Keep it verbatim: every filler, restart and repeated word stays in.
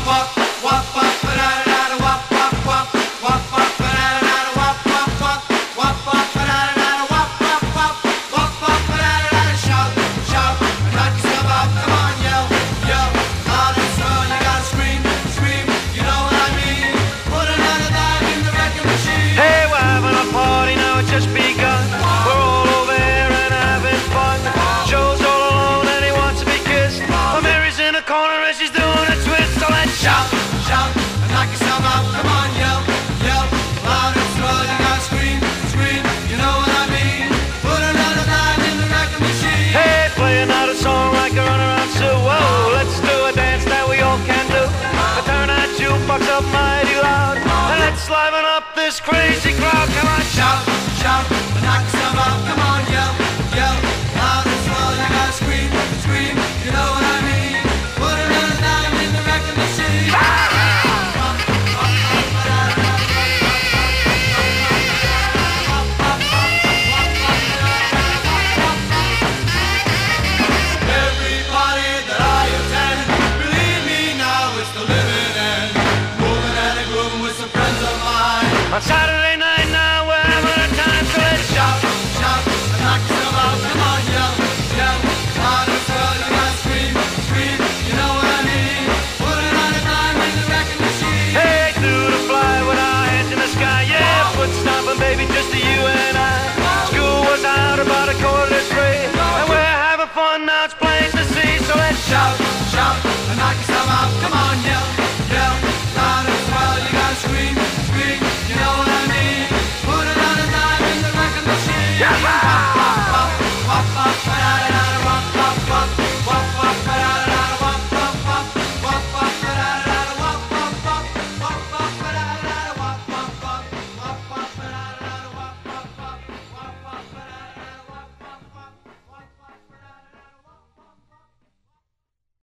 Just begun. We're all over here and having fun. Joe's all alone and he wants to be kissed. But Mary's in a corner and she's doing a twist. So let's shout, shout, and knock yourself out. Come on, yell, yell, loud and slow. You gotta scream, scream. You know what I mean? Put another dime in the record machine. Hey, play another song like a runaround Sue. Whoa, let's do a dance that we all can do. But turn that jukebox up mighty loud and let's liven up this crazy crowd. Come on, shout. Shout, knock yourself out, come on, yell, yell, loud and slow, you gotta scream, scream, you know what I mean, put another dime in the record machine. Everybody that I attend, believe me now, it's the living end, moving and a grooving with some friends of mine. On Saturday night now, we're having a time, so let's shout, shout, and knock yourself out, come on, yell, yell, loud and slow, you gotta scream, scream, you know what I mean, put another dime in the record machine. Hey, through the fly with our hands in the sky, yeah, foot stomping, baby, just to you and I. School was out about a quarter to three, and we're having fun, now it's plain to see, so let's shout, shout, and knock yourself out, come on, yell.